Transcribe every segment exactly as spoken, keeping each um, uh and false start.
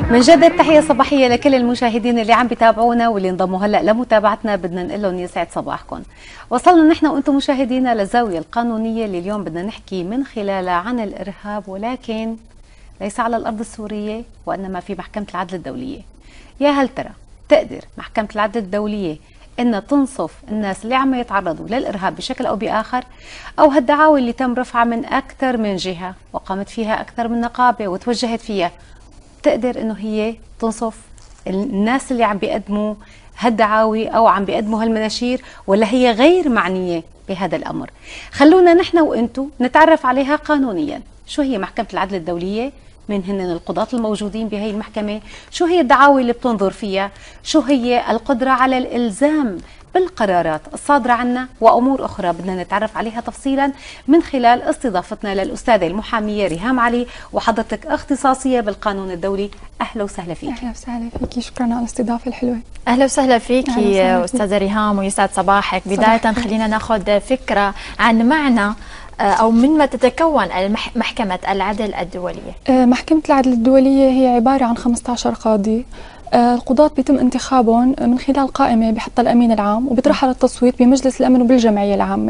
من جديد تحية صباحية لكل المشاهدين اللي عم بيتابعونا واللي انضموا هلا لمتابعتنا. بدنا نقول لهم يسعد صباحكم. وصلنا نحن وانتم مشاهدينا للزاوية القانونية اللي اليوم بدنا نحكي من خلالها عن الإرهاب، ولكن ليس على الأرض السورية وإنما في محكمة العدل الدولية. يا هل ترى تقدر محكمة العدل الدولية إنها تنصف الناس اللي عم يتعرضوا للإرهاب بشكل أو بآخر، أو هالدعاوي اللي تم رفعها من أكثر من جهة وقامت فيها أكثر من نقابة وتوجهت فيها، تقدر إنه هي تنصف الناس اللي عم بيقدموا هالدعاوي أو عم بيقدموا هالمناشير، ولا هي غير معنية بهذا الأمر؟ خلونا نحن وإنتو نتعرف عليها قانونيا. شو هي محكمة العدل الدولية؟ من هن القضاة الموجودين بهي المحكمة؟ شو هي الدعاوي اللي بتنظر فيها؟ شو هي القدرة على الإلزام بالقرارات الصادرة عنا؟ وأمور أخرى بدنا نتعرف عليها تفصيلا من خلال استضافتنا للأستاذة المحامية ريهام علي، وحضرتك اختصاصية بالقانون الدولي. أهلا وسهلا فيك. أهلا وسهلا فيكي، شكرا على الاستضافة الحلوة. أهلا وسهلا فيكي أستاذة ريهام ويسعد صباحك. بداية خلينا ناخذ فكرة عن معنى أو من ما تتكون محكمة العدل الدولية. محكمة العدل الدولية هي عبارة عن خمسة عشر قاضي. القضاة بيتم انتخابهم من خلال قائمة بحطها الأمين العام وبيطرحها للتصويت بمجلس الأمن وبالجمعية العامة.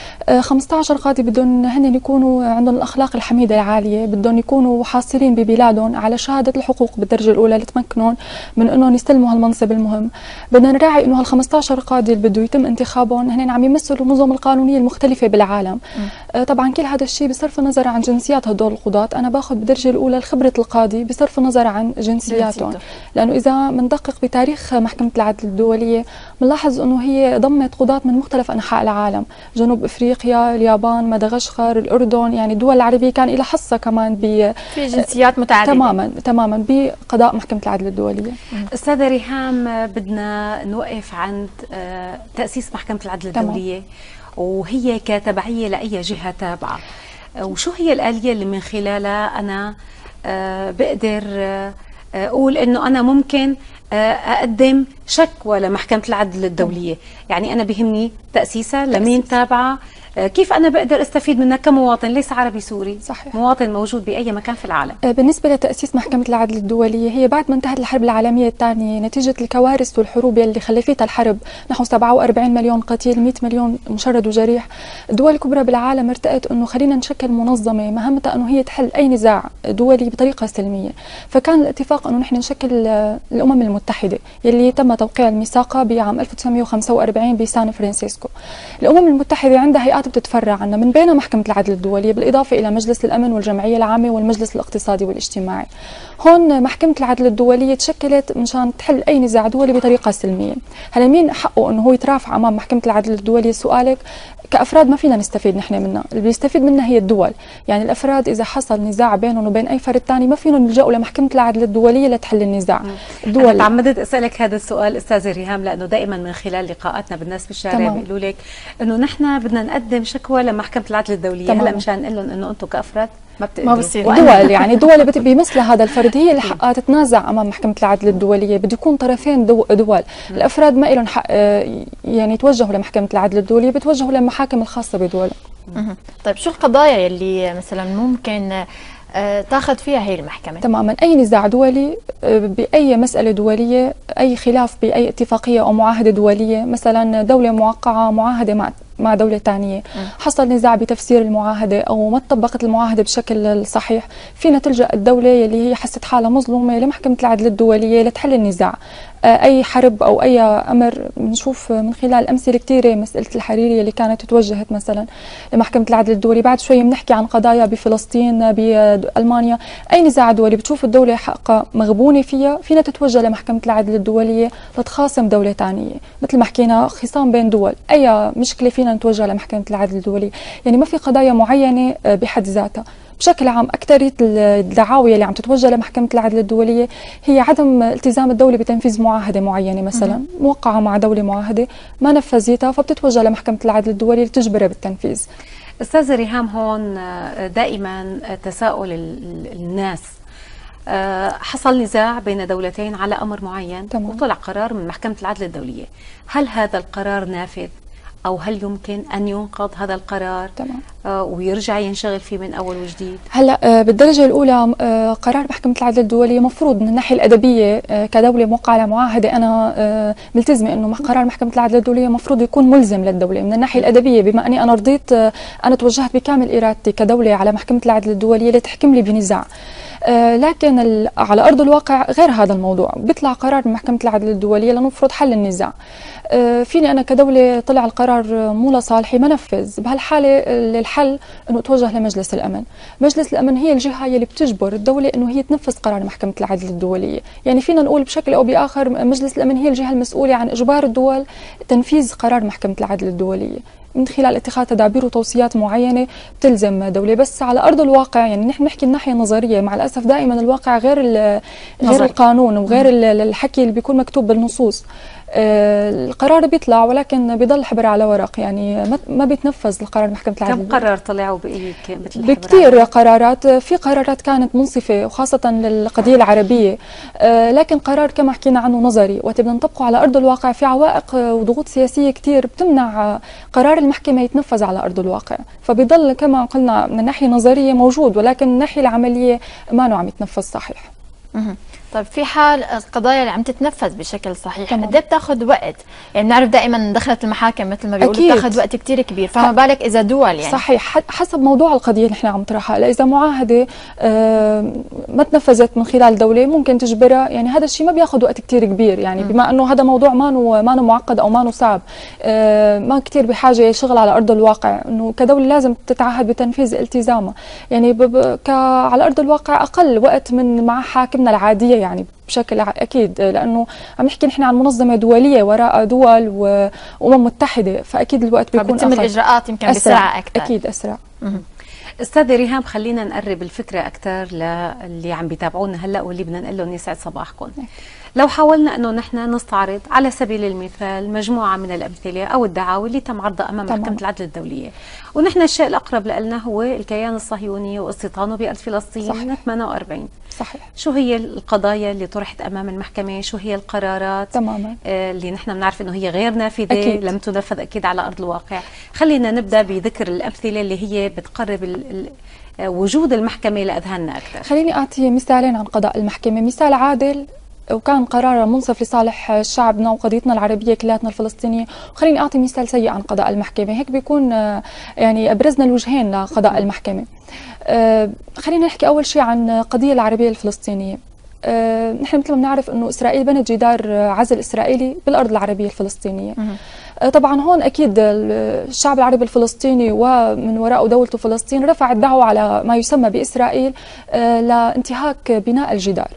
خمسة عشر قاضي بدهم هن يكونوا عندهم الأخلاق الحميدة العالية، بدهم يكونوا حاصلين ببلادهم على شهادة الحقوق بالدرجة الأولى لتمكنهم من أنهم يستلموا هالمنصب المهم. بدنا نراعي أنه هال خمسة عشر قاضي اللي بده يتم انتخابهم هن عم يمثلوا النظم القانونية المختلفة بالعالم. م. طبعا كل هذا الشيء بصرف النظر عن جنسيات هدول القضاة. أنا باخذ بالدرجة الأولى خبرة القاضي بصرف النظر عن جنسياتهم، لأنه إذا بندقق بتاريخ محكمة العدل الدولية بنلاحظ أنه هي ضمت قضاة من مختلف أنحاء العالم، جنوب أفريقيا، اليابان، مدغشقر، الأردن، يعني الدول العربية كان لها حصة كمان ب في جنسيات متعددة تماما تماما بقضاء محكمة العدل الدولية. أستاذة ريهام، بدنا نوقف عند تأسيس محكمة العدل الدولية. تمام. وهي كتبعية لأي جهة تابعة، وشو هي الآلية اللي من خلالها أنا بقدر أقول إنه أنا ممكن أقدم شكوى لمحكمة العدل الدولية؟ يعني أنا بهمني تأسيسها، لمين تابعة، كيف أنا بقدر أستفيد منها كمواطن ليس عربي سوري؟ صحيح. مواطن موجود بأي مكان في العالم. بالنسبة لتأسيس محكمة العدل الدولية، هي بعد ما انتهت الحرب العالمية الثانية نتيجة الكوارث والحروب اللي خلفتها الحرب، نحو سبعة وأربعين مليون قتيل، مئة مليون مشرد وجريح، الدول الكبرى بالعالم ارتأت أنه خلينا نشكل منظمة مهمتها أنه هي تحل أي نزاع دولي بطريقة سلمية. فكان الاتفاق أنه نحن نشكل الأمم المتحدة يلي تم توقيع الميثاق بعام ألف وتسعمئة وخمسة وأربعين بسان فرانسيسكو. الأمم المتحدة عندها هيئات بتتفرع عنا، من بينها محكمة العدل الدولية، بالإضافة إلى مجلس الأمن والجمعية العامة والمجلس الاقتصادي والاجتماعي. هون محكمة العدل الدولية تشكلت مشان تحل أي نزاع دولي بطريقة سلمية. هلا مين حقه إنه هو يترافع أمام محكمة العدل الدولية؟ سؤالك كأفراد ما فينا نستفيد نحن منها، اللي بيستفيد منها هي الدول. يعني الأفراد إذا حصل نزاع بينهم وبين أي فرد ثاني ما فيهم يلجأوا لمحكمة العدل الدولية لتحل النزاع. الدول أنا تعمدت أسألك هذا السؤال أستاذة ريهام، لأنه دائما من خلال لقاءاتنا بالناس بالشارع بيقولوا لك إنه نحن بدنا نقدم شكوى لمحكمة العدل الدولية. هلا مشان نقول لهم إنه أنتم كأفراد ما بتقدروا. ما بصير. دول يعني دول بمثل هذا الفرد هي اللي حقها تتنازع امام محكمه العدل الدوليه. بده يكون طرفين دو دول. م. الافراد ما لهم حق يعني يتوجهوا لمحكمه العدل الدوليه، بتوجهوا للمحاكم الخاصه بدولهم. طيب شو القضايا اللي مثلا ممكن تاخذ فيها هي المحكمة؟ تماما اي نزاع دولي باي مساله دوليه، اي خلاف باي اتفاقيه او معاهده دوليه، مثلا دوله موقعه معاهده مع مع دولة ثانية، حصل نزاع بتفسير المعاهدة أو ما طبقت المعاهدة بشكل الصحيح، فينا تلجأ الدولة اللي هي حست حالها مظلومة لمحكمة العدل الدولية لتحل النزاع. أي حرب أو أي أمر بنشوف من خلال أمثلة كثيرة، مسألة الحريرية اللي كانت توجهت مثلا لمحكمة العدل الدولي. بعد شوي بنحكي عن قضايا بفلسطين، بألمانيا، أي نزاع دولي بتشوف الدولة حقها مغبونة فيها، فينا تتوجه لمحكمة العدل الدولية لتخاصم دولة ثانية. مثل ما حكينا خصام بين دول، أي مشكلة فينا نتوجه لمحكمة العدل الدولي. يعني ما في قضايا معينة بحد ذاتها. بشكل عام أكثرية الدعاوي اللي عم تتوجه لمحكمة العدل الدولية هي عدم التزام الدولة بتنفيذ معاهدة معينة، مثلا موقعة مع دولة معاهدة ما نفذتها، فبتتوجه لمحكمة العدل الدولية لتجبرها بالتنفيذ. أستاذة ريهام، هون دائما تساؤل الناس، حصل نزاع بين دولتين على أمر معين، تمام، وطلع قرار من محكمة العدل الدولية، هل هذا القرار نافذ أو هل يمكن أن ينقض هذا القرار تمام. آه ويرجع ينشغل فيه من أول وجديد؟ هلا آه بالدرجة الأولى آه قرار محكمة العدل الدولية مفروض من الناحية الأدبية آه كدولة موقعة على معاهدة، أنا آه ملتزمة إنه قرار محكمة العدل الدولية مفروض يكون ملزم للدولة من الناحية الأدبية، بما أني أنا رضيت آه أنا توجهت بكامل إرادتي كدولة على محكمة العدل الدولية لتحكم لي بنزاع. آه لكن على أرض الواقع غير هذا الموضوع، بيطلع قرار من محكمة العدل الدولية لنفرض حل النزاع. آه فيني أنا كدولة طلع القرار مو لصالحي ما نفذ، بهالحالة الحل إنه توجه لمجلس الأمن. مجلس الأمن هي الجهة اللي بتجبر الدولة إنه هي تنفذ قرار محكمة العدل الدولية، يعني فينا نقول بشكل أو بآخر مجلس الأمن هي الجهة المسؤولة عن إجبار الدول تنفيذ قرار محكمة العدل الدولية من خلال اتخاذ تدابير وتوصيات معينه بتلزم دولة. بس على ارض الواقع يعني نحن نحكي الناحيه النظريه، مع الاسف دائما الواقع غير غير القانون وغير الحكي اللي بيكون مكتوب بالنصوص. آه القرار بيطلع ولكن بيضل حبر على ورق، يعني ما بيتنفذ القرار محكمة العدل. كم قرار طلعوا بأي مثل بكثير قرارات، في قرارات كانت منصفة وخاصة للقضية العربية، آه لكن قرار كما حكينا عنه نظري وقت بدنا نطبقه على أرض الواقع في عوائق وضغوط سياسية كثير بتمنع قرار المحكمة يتنفذ على أرض الواقع، فبيضل كما قلنا من الناحية النظرية موجود ولكن من الناحية العملية ما نوع عم يتنفذ صحيح. طيب في حال القضايا اللي عم تتنفذ بشكل صحيح قد ايه بتاخذ وقت؟ يعني بنعرف دائما دخلت المحاكم مثل ما بيقولوا بتاخذ وقت كثير كبير، فما بالك اذا دول يعني صحيح حسب موضوع القضيه اللي نحن عم نطرحها. اذا معاهده آه ما تنفذت من خلال دوله ممكن تجبرها، يعني هذا الشيء ما بياخذ وقت كثير كبير، يعني م. بما انه هذا موضوع ما ما معقد او ما صعب، آه ما كثير بحاجه شغل على ارض الواقع، انه كدوله لازم تتعهد بتنفيذ التزامها، يعني على ارض الواقع اقل وقت من مع حاكمنا العاديه يعني بشكل اكيد، لانه عم نحكي نحن عن منظمه دوليه وراء دول وامم متحده، فاكيد الوقت بيكون فبتتم الاجراءات يمكن بسرعه اكثر. اكيد اسرع. استاذه ريهام خلينا نقرب الفكره اكثر للي عم بيتابعونا هلا واللي بدنا نقول لهم يسعد صباحكم. لو حاولنا انه نحن نستعرض على سبيل المثال مجموعه من الامثله او الدعاوى اللي تم عرضها امام تمام. محكمه العدل الدوليه، ونحن الشيء الاقرب لنا هو الكيان الصهيوني واستيطانه بارض فلسطين سنه ثمانية وأربعين. صحيح. شو هي القضايا اللي طرحت امام المحكمه؟ شو هي القرارات تماما آه اللي نحن بنعرف انه هي غير نافذه أكيد. لم تنفذ اكيد على ارض الواقع؟ خلينا نبدا بذكر الامثله اللي هي بتقرب ال ال وجود المحكمه لاذهاننا اكثر. خليني اعطي مثالين عن قضاء المحكمه، مثال عادل وكان قرار منصف لصالح شعبنا وقضيتنا العربيه كلياتنا الفلسطينيه، وخليني اعطي مثال سيء عن قضاء المحكمه، هيك بيكون يعني ابرزنا الوجهين لقضاء المحكمه. أه خلينا نحكي اول شيء عن القضيه العربيه الفلسطينيه. أه نحن مثل ما بنعرف انه اسرائيل بنت جدار عزل اسرائيلي بالارض العربيه الفلسطينيه. أه طبعا هون اكيد الشعب العربي الفلسطيني ومن وراءه دولته فلسطين رفع الدعوه على ما يسمى باسرائيل أه لانتهاك بناء الجدار.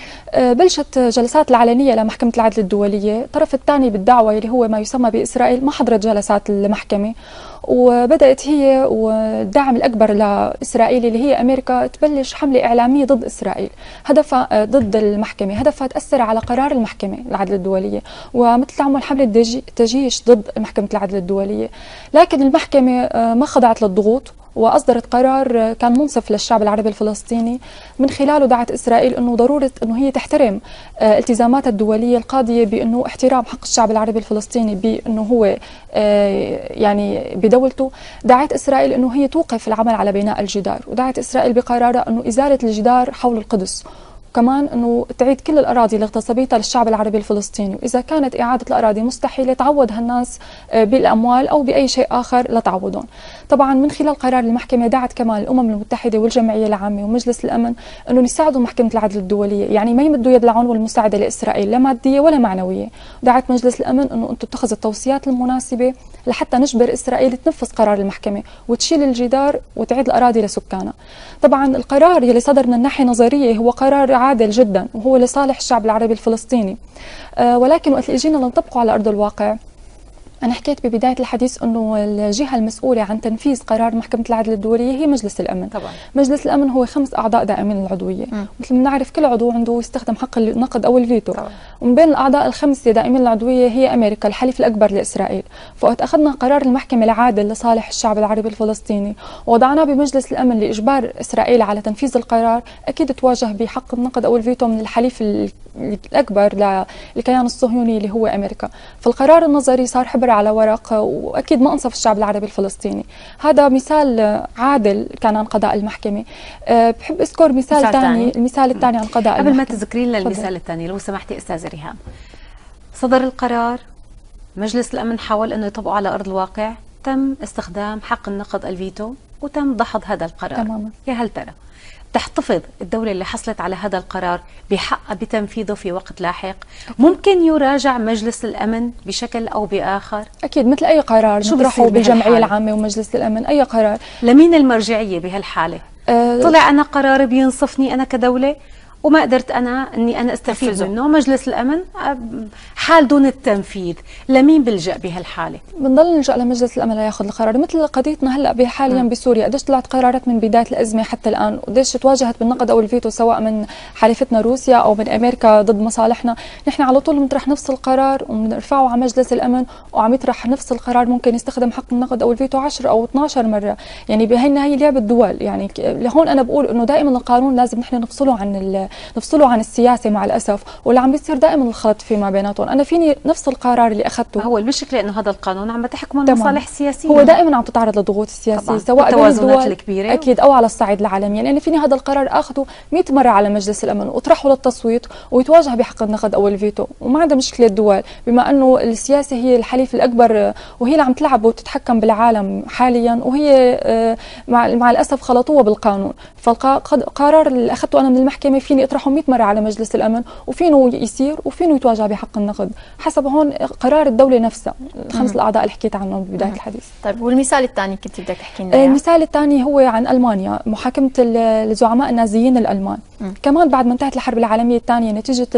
بلشت جلسات العلنية لمحكمة العدل الدولية، الطرف الثاني بالدعوة اللي هو ما يسمى بإسرائيل ما حضرت جلسات المحكمة، وبدأت هي والداعم الأكبر لإسرائيل اللي هي أمريكا تبلش حملة إعلامية ضد إسرائيل، هدفها ضد المحكمة، هدفها تأثر على قرار المحكمة العدل الدولية، ومثل تعمل حملة تجيش ضد محكمة العدل الدولية. لكن المحكمة ما خضعت للضغوط وأصدرت قرار كان منصف للشعب العربي الفلسطيني، من خلاله دعت إسرائيل أنه ضرورة أنه هي تحترم التزاماتها الدولية القاضية بأنه احترام حق الشعب العربي الفلسطيني بأنه هو يعني بدولته. دعت إسرائيل أنه هي توقف العمل على بناء الجدار، ودعت إسرائيل بقرارها أنه إزالة الجدار حول القدس، وكمان أنه تعيد كل الأراضي اللي اغتصبتها للشعب العربي الفلسطيني، وإذا كانت إعادة الأراضي مستحيلة تعوضها الناس بالأموال أو بأي شيء آخر لتعوضهم. طبعا من خلال قرار المحكمة دعت كمان الأمم المتحدة والجمعية العامة ومجلس الأمن أنه يساعدوا محكمة العدل الدولية، يعني ما يمدوا يد العون والمساعدة لإسرائيل لا مادية ولا معنوية. دعت مجلس الأمن أنه أنتم اتخذوا التوصيات المناسبة لحتى نجبر إسرائيل تنفذ قرار المحكمة وتشيل الجدار وتعيد الأراضي لسكانها. طبعا القرار يلي صدر من الناحية النظرية هو قرار عادل جدا وهو لصالح الشعب العربي الفلسطيني، أه ولكن وقت اللي اجينا لنطبقه على أرض الواقع، أنا حكيت ببداية الحديث أنه الجهة المسؤولة عن تنفيذ قرار محكمة العدل الدولية هي مجلس الأمن. طبعا. مجلس الأمن هو خمس أعضاء دائمين العضوية، مثل ما بنعرف كل عضو عنده يستخدم حق النقد أو الفيتو. طبعا. ومن بين الأعضاء الخمسة دائمين العضوية هي أمريكا الحليف الأكبر لإسرائيل، فوقت أخذنا قرار المحكمة العادل لصالح الشعب العربي الفلسطيني ووضعناه بمجلس الأمن لإجبار إسرائيل على تنفيذ القرار، أكيد تواجه بحق النقد أو الفيتو من الحليف الأكبر للكيان الصهيوني اللي هو أمريكا. فالقرار النظري صار حبر على ورق، وأكيد ما أنصف الشعب العربي الفلسطيني. هذا مثال عادل كان عن قضاء المحكمة. بحب أذكر مثال, مثال ثاني، المثال الثاني عن قضاء قبل المحكمة. ما تذكرين لنا المثال الثاني لو سمحتي أستاذة ريهام. صدر القرار، مجلس الأمن حاول أنه يطبقه على أرض الواقع، تم استخدام حق النقض الفيتو وتم دحض هذا القرار. تماما. يا هل ترى تحتفظ الدولة اللي حصلت على هذا القرار بحقها بتنفيذه في وقت لاحق؟ ممكن يراجع مجلس الأمن بشكل أو بآخر؟ أكيد مثل أي قرار نطرحه بالجمعية العامة ومجلس الأمن. أي قرار. لمين المرجعية بهالحالة؟ أه طلع أنا قرار بينصفني أنا كدولة وما قدرت أنا أني أنا أستفيد منه، مجلس الأمن حال دون التنفيذ، لمين بلجأ بهالحالة؟ بنضل نلجأ لمجلس الأمن لياخذ القرار، مثل قضيتنا هلا حاليا بسوريا، قديش طلعت قرارات من بداية الأزمة حتى الآن، وقديش تواجهت بالنقد أو الفيتو سواء من حليفتنا روسيا أو من أمريكا ضد مصالحنا. نحن على طول بنطرح نفس القرار وبنرفعه على مجلس الأمن، وعم يطرح نفس القرار ممكن يستخدم حق النقد أو الفيتو عشر أو اثنعش مرة. يعني بهينا هي لعبة دول. يعني لهون أنا بقول إنه دائما القانون لازم نحن نفصله عن نفصله عن السياسة مع الأسف، واللي عم بيصير دائما الخلط فيما بيناتهم. أنا فيني نفس القرار اللي أخذته. هو المشكلة إنه هذا القانون عم بتحكم المصالح السياسية، هو دائما عم تتعرض للضغوط السياسية سواء بين الدول الكبيرة أكيد أو على الصعيد العالمي. يعني فيني هذا القرار أخذه مئة مرة على مجلس الأمن وأطرحه للتصويت ويتواجه بحق النقد أو الفيتو، وما عندها مشكلة الدول، بما أنه السياسة هي الحليف الأكبر وهي اللي عم تلعب وتتحكم بالعالم حاليا، وهي مع مع الأسف خلطوها بالقانون. فالقرار اللي أخذته أنا من المحكمة فيني أطرحه مئة مرة على مجلس الأمن وفينه يصير وفينه يتواجه بحق النقد حسب هون قرار الدولة نفسها، الخمس الأعضاء اللي حكيت عنهم ببداية الحديث. طيب والمثال الثاني كنت بدك تحكي لنا؟ المثال الثاني هو عن ألمانيا، محاكمة الزعماء النازيين الألمان. م. كمان بعد ما انتهت الحرب العالمية الثانية نتيجة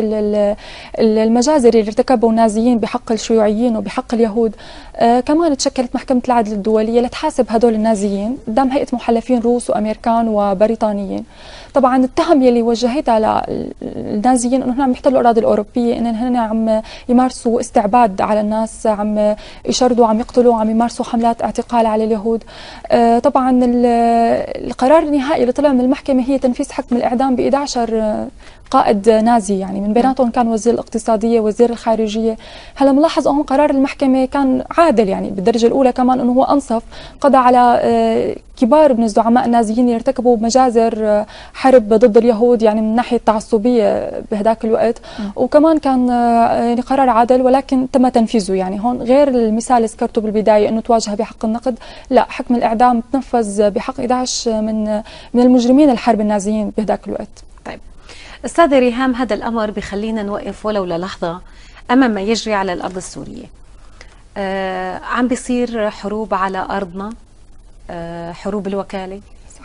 المجازر اللي ارتكبوا النازيين بحق الشيوعيين وبحق اليهود، آه كمان تشكلت محكمة العدل الدولية لتحاسب هدول النازيين قدام هيئة محلفين روس وأمريكان وبريطانيين. طبعا التهم يلي وجهتها للنازيين انه عم يحتلوا الاراضي الاوروبيه، ان هن عم يمارسوا استعباد على الناس، عم يشردوا، عم يقتلوا، عم يمارسوا حملات اعتقال على اليهود. آه طبعا القرار النهائي اللي طلع من المحكمه هي تنفيذ حكم الاعدام ب إحدى عشر قائد نازي، يعني من بيناتهم كان وزير الاقتصاديه، وزير الخارجيه. هلا ملاحظ هون قرار المحكمه كان عادل، يعني بالدرجه الاولى كمان انه هو انصف، قضى على آه كبار من الزعماء النازيين اللي ارتكبوا مجازر حرب ضد اليهود، يعني من ناحيه تعصبيه بهداك الوقت، م. وكمان كان يعني قرار عادل ولكن تم تنفيذه. يعني هون غير المثال اللي ذكرته بالبدايه انه تواجه بحق النقد، لا، حكم الاعدام تنفذ بحق إحدى عشر من من المجرمين الحرب النازيين بهداك الوقت. طيب استاذه ريهام، هذا الامر بخلينا نوقف ولو للحظه امام ما يجري على الارض السوريه. آه عم بيصير حروب على ارضنا، حروب الوكالة،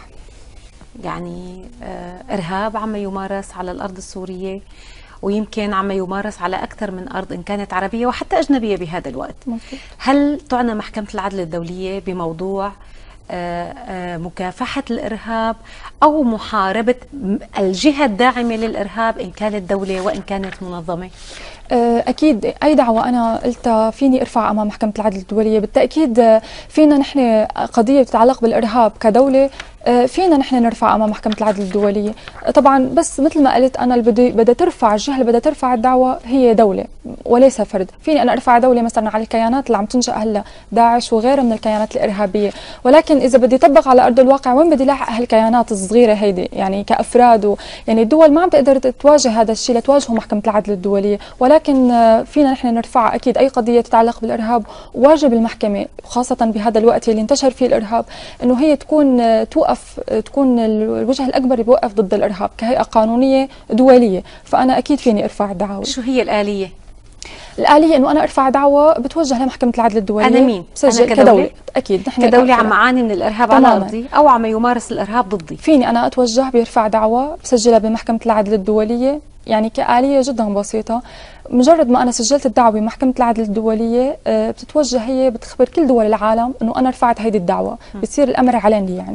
يعني إرهاب عم يمارس على الأرض السورية، ويمكن عم يمارس على أكثر من أرض إن كانت عربية وحتى أجنبية بهذا الوقت. ممكن. هل تعنى محكمة العدل الدولية بموضوع مكافحة الإرهاب أو محاربة الجهة الداعمة للإرهاب إن كانت دولة وإن كانت منظمة؟ أكيد أي دعوة أنا قلتها فيني أرفع أمام محكمة العدل الدولية. بالتأكيد فينا نحن قضية تتعلق بالإرهاب كدولة فينا نحن نرفع امام محكمه العدل الدوليه طبعا، بس مثل ما قلت انا اللي بدها ترفع الجهه اللي بدها ترفع الدعوه هي دوله وليس فرد. فيني انا ارفع دوله مثلا على الكيانات اللي عم تنشا هلا، داعش وغيرها من الكيانات الارهابيه، ولكن اذا بدي اطبق على ارض الواقع وين بدي لاحق هالكيانات الصغيره هيدي يعني كافراد و... يعني الدول ما عم تقدر تواجه هذا الشيء لتواجهه محكمه العدل الدوليه، ولكن فينا نحن نرفع اكيد اي قضيه تتعلق بالارهاب. واجب المحكمه خاصه بهذا الوقت اللي انتشر فيه الارهاب انه هي تكون توقف تكون الوجه الاكبر اللي بيوقف ضد الارهاب كهيئه قانونيه دوليه. فانا اكيد فيني ارفع الدعوه. شو هي الاليه؟ الآلية إنه أنا أرفع دعوة بتوجه لمحكمة العدل الدولية. أنا مين؟ أنا كدولة. أكيد نحن كدولة عم أعاني من الإرهاب على أرضي أو عم يمارس الإرهاب ضدي، فيني أنا أتوجه برفع دعوة بسجلها بمحكمة العدل الدولية، يعني كآلية جدا بسيطة. مجرد ما أنا سجلت الدعوة بمحكمة العدل الدولية بتتوجه هي بتخبر كل دول العالم إنه أنا رفعت هيدي الدعوة، بتصير الأمر علني يعني.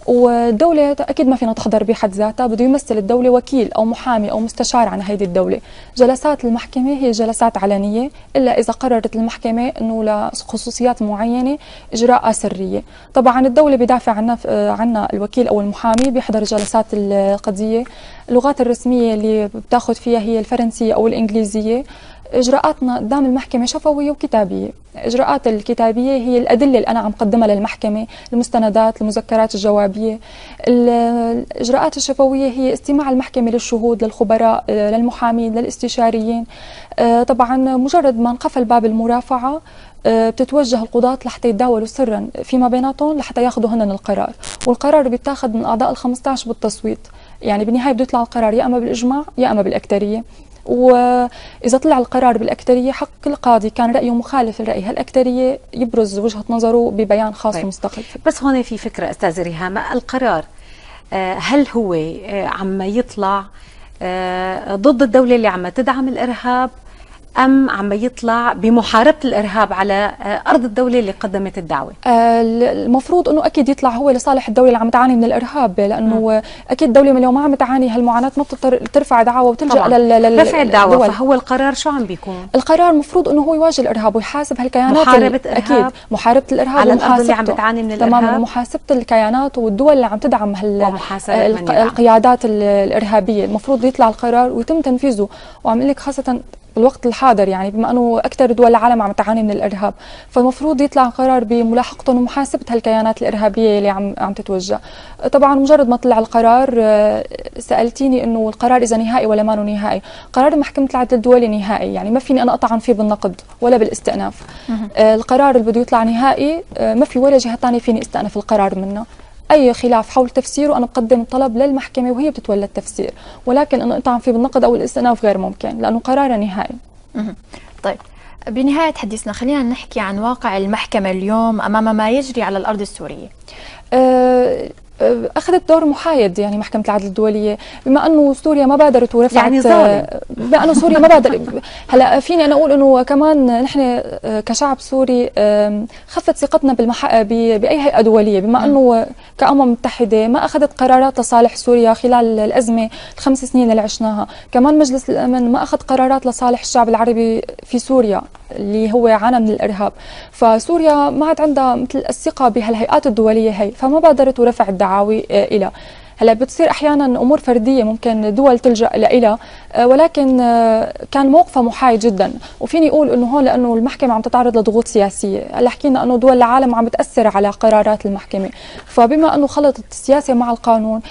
والدولة أكيد ما فينا تحضر بحد ذاتها، بده يمثل الدولة وكيل أو محامي أو مستشار عن هيدي الدولة. جلسات المحكمة هي جلسات علنية إلا إذا قررت المحكمة أنه لخصوصيات معينة إجراء سرية. طبعا الدولة بيدافع عنا عنا الوكيل أو المحامي، بيحضر جلسات القضية. اللغات الرسمية اللي بتاخذ فيها هي الفرنسية أو الإنجليزية. إجراءاتنا قدام المحكمة شفوية وكتابية. الإجراءات الكتابية هي الأدلة اللي أنا عم قدمها للمحكمة، المستندات، المذكرات الجوابية. الإجراءات الشفوية هي استماع المحكمة للشهود، للخبراء، للمحامين، للاستشاريين. طبعا مجرد ما انقفل باب المرافعة بتتوجه القضاة لحتى يتداولوا سرا فيما بيناتهم لحتى ياخذوا هن القرار، والقرار بيتاخذ من أعضاء الخمسة عشر بالتصويت. يعني بالنهاية بده يطلع القرار يا أما بالإجماع يا أما بالأكترية. وإذا طلع القرار بالأكترية حق القاضي كان رأيه مخالف لرأي هالأكترية يبرز وجهة نظره ببيان خاص طيب. ومستقل. بس هون في فكرة أستاذة ريهام، القرار هل هو عم يطلع ضد الدولة اللي عم تدعم الإرهاب أم عم يطلع بمحاربة الإرهاب على أرض الدولة اللي قدمت الدعوة؟ المفروض أنه أكيد يطلع هو لصالح الدولة اللي عم تعاني من الإرهاب، لأنه م. أكيد الدولة لو ما عم تعاني هالمعاناة ما بتضطر ترفع دعوة وتلجأ لرفع الدعوة. فهو القرار شو عم بيكون؟ القرار المفروض أنه هو يواجه الإرهاب ويحاسب هالكيانات. محاربة إرهاب، أكيد محاربة الإرهاب على الأرض اللي عم بتعاني من الإرهاب. تماما، ومحاسبة الكيانات والدول اللي عم تدعم هال القيادات الإرهابية. المفروض يطلع القرار ويتم تنفيذه. وعم لك خاصة بالوقت الحاضر، يعني بما انه اكثر دول العالم عم تعاني من الارهاب، فالمفروض يطلع قرار بملاحقتهم ومحاسبه هالكيانات الارهابيه اللي عم عم تتوجه. طبعا مجرد ما طلع القرار، سالتيني انه القرار اذا نهائي ولا ما نهائي. قرار محكمه العدل الدولي نهائي، يعني ما فيني انا اطعن فيه بالنقد ولا بالاستئناف. القرار اللي بده يطلع نهائي ما في ولا جهه ثانيه فيني استأنف القرار منه. أي خلاف حول تفسيره أنا بقدم طلب للمحكمة وهي بتتولى التفسير، ولكن أنا أطعن فيه بالنقد أو الاستئناف غير ممكن لأنه قرار نهائي. طيب، بنهاية حديثنا خلينا نحكي عن واقع المحكمة اليوم أمام ما يجري على الأرض السورية. أه أخذت دور محايد يعني محكمة العدل الدولية، بما أنه سوريا ما بادرت ورفعت، يعني ظالم. بما أنه سوريا ما بادرت. هلا فيني أنا أقول أنه كمان نحن كشعب سوري خفت ثقتنا بالمح... بأي هيئة دولية، بما أنه كأمم متحدة ما أخذت قرارات لصالح سوريا خلال الأزمة الخمس سنين اللي عشناها. كمان مجلس الأمن ما أخذ قرارات لصالح الشعب العربي في سوريا اللي هو عانى من الإرهاب. فسوريا ما عاد عندها مثل الثقة بهالهيئات الدولية هي، فما بادرت ورفعت دعاوي إلى. هلا بتصير احيانا امور فرديه ممكن دول تلجا لها، ولكن كان موقفها محايد جدا. وفيني اقول انه هون لانه المحكمه عم تتعرض لضغوط سياسيه، هلا حكينا انه دول العالم عم بتاثر على قرارات المحكمه، فبما انه خلطت السياسه مع القانون،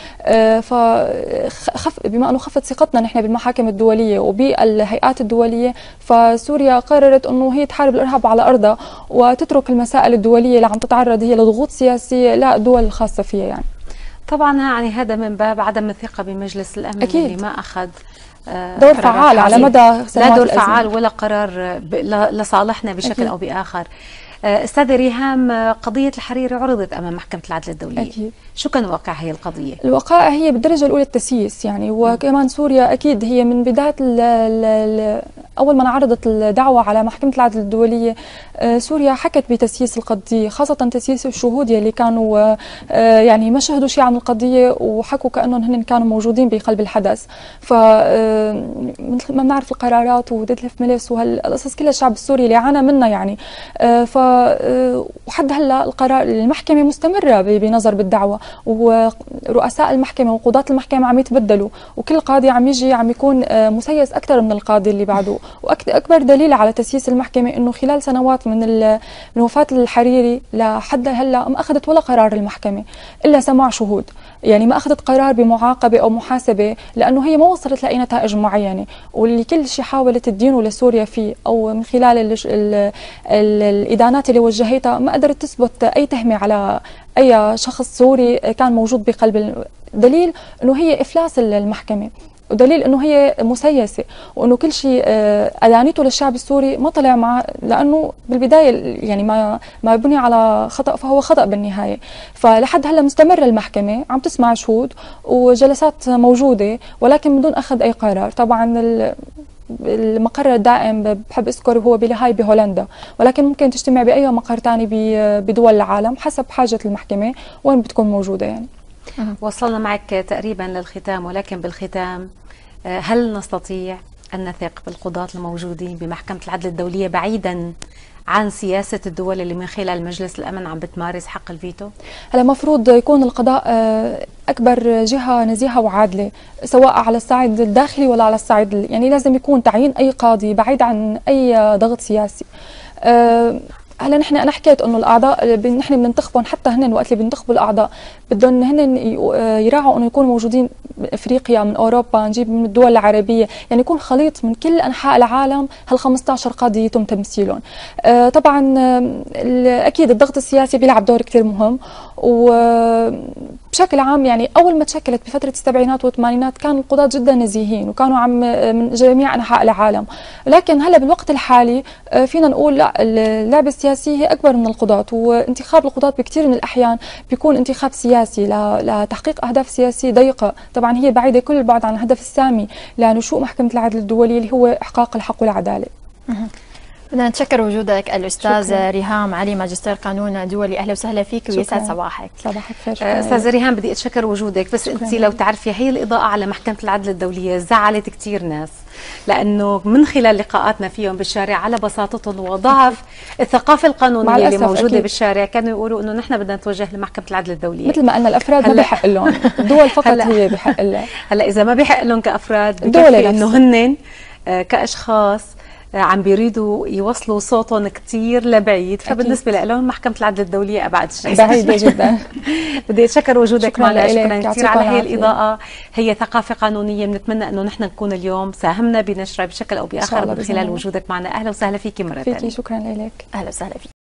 فخف بما انه خفت ثقتنا نحن بالمحاكم الدوليه وبالهيئات الدوليه، فسوريا قررت انه هي تحارب الارهاب على ارضها وتترك المسائل الدوليه اللي عم تتعرض هي لضغوط سياسيه لا الدول الخاصه فيها. يعني طبعا يعني هذا من باب عدم الثقة بمجلس الأمن أكيد. اللي ما أخذ دور فعال على مدى سنوات، لا دور فعال ولا قرار لصالحنا بشكل أكيد. أو بآخر. أستاذة ريهام، قضية الحريري عرضت أمام محكمة العدل الدولية. أكيد. شو كان واقع هي القضية؟ الوقائع هي بالدرجة الأولى التسييس يعني، وكمان سوريا أكيد هي من بداية ال ال أول ما عرضت الدعوة على محكمة العدل الدولية سوريا حكت بتسييس القضية، خاصة تسييس الشهود اللي كانوا يعني ما شهدوا شيء عن القضية وحكوا كأنهم هن كانوا موجودين بقلب الحدث. ف مثل ما بنعرف القرارات وديدليفت ميليس وهالقصص كلها الشعب السوري اللي عانى منها يعني. ف وحد هلا القرار المحكمة مستمرة بنظر بالدعوة، ورؤساء المحكمة وقضاة المحكمة عم يتبدلوا، وكل قاضي عم يجي عم يكون مسيس أكثر من القاضي اللي بعده. وأكبر دليل على تسييس المحكمة إنه خلال سنوات من من وفاة الحريري لحد هلا ما أخذت ولا قرار المحكمة إلا سماع شهود، يعني ما أخذت قرار بمعاقبة أو محاسبة لأنه هي ما وصلت لأي نتائج معينة. واللي كل شيء حاولت تدينه لسوريا فيه أو من خلال ال ال ال الإدانات اللي وجهتها ما قدرت تثبت أي تهمة على أي شخص سوري كان موجود بقلب. دليل إنه هي إفلاس المحكمة، ودليل انه هي مسيسه، وانه كل شيء ادانته للشعب السوري ما طلع معه، لانه بالبدايه يعني ما ما بني على خطا فهو خطا بالنهايه. فلحد هلا مستمره المحكمه عم تسمع شهود وجلسات موجوده ولكن من دون اخذ اي قرار. طبعا المقر الدائم بحب اذكر هو بلاهاي بهولندا، ولكن ممكن تجتمع باي مقر ثاني بدول العالم حسب حاجه المحكمه وين بتكون موجوده يعني. وصلنا معك تقريبا للختام، ولكن بالختام هل نستطيع أن نثق بالقضاة الموجودين بمحكمة العدل الدولية بعيدا عن سياسة الدول اللي من خلال مجلس الأمن عم بتمارس حق الفيتو؟ هلا مفروض يكون القضاء أكبر جهة نزيهة وعادلة، سواء على الصعيد الداخلي ولا على الصعيد، يعني لازم يكون تعيين أي قاضي بعيد عن أي ضغط سياسي. هلا نحن انا حكيت انه الاعضاء نحن بننتخبهم، حتى هن وقت اللي بننتخبوا الاعضاء بدهم هن يراعوا انه يكونوا موجودين من افريقيا، من اوروبا، نجيب من الدول العربيه، يعني يكون خليط من كل انحاء العالم. هال خمسة عشر قاضي يتم تمثيلهم. آه طبعا اكيد الضغط السياسي بيلعب دور كثير مهم، وبشكل عام يعني اول ما تشكلت بفتره السبعينات والثمانينات كان القضاة جدا نزيهين وكانوا عم من جميع انحاء العالم، لكن هلا بالوقت الحالي فينا نقول لا، اللعبه السياسيه هي اكبر من القضاة، وانتخاب القضاة بكثير من الاحيان بيكون انتخاب سياسي لتحقيق اهداف سياسيه ضيقه، طبعا هي بعيده كل البعد عن الهدف السامي لنشوء محكمه العدل الدوليه اللي هو احقاق الحق والعداله. بدنا نتشكر وجودك الأستاذة ريهام علي، ماجستير قانون دولي. أهلا وسهلا فيك ويسعد صباحك. صباحك خير. أستاذة ريهام بدي أتشكر وجودك، بس أنت لو تعرفي هي الإضاءة على محكمة العدل الدولية زعلت كثير ناس، لأنه من خلال لقاءاتنا فيهم بالشارع على بساطتهم وضعف الثقافة القانونية اللي موجودة أكيد بالشارع كانوا يقولوا إنه نحن بدنا نتوجه لمحكمة العدل الدولية. مثل ما قلنا الأفراد ما بيحق لهم، الدول فقط هي بيحق لها. هلا إذا ما بيحق لهم كأفراد بكفي إنه هن كأشخاص عم بيريدوا يوصلوا صوتهم كتير لبعيد، فبالنسبة لهم محكمة العدل الدولية أبعد شيء بعيدة جدا. بدي أتشكر وجودك معنا، شكرا كثير على هي الإضاءة. هي ثقافة قانونية بنتمنى أنه نحن نكون اليوم ساهمنا بنشرها بشكل أو بآخر من خلال وجودك معنا. أهلا وسهلا فيكي مرة ثانية. شكرا لك. أهلا وسهلا فيك.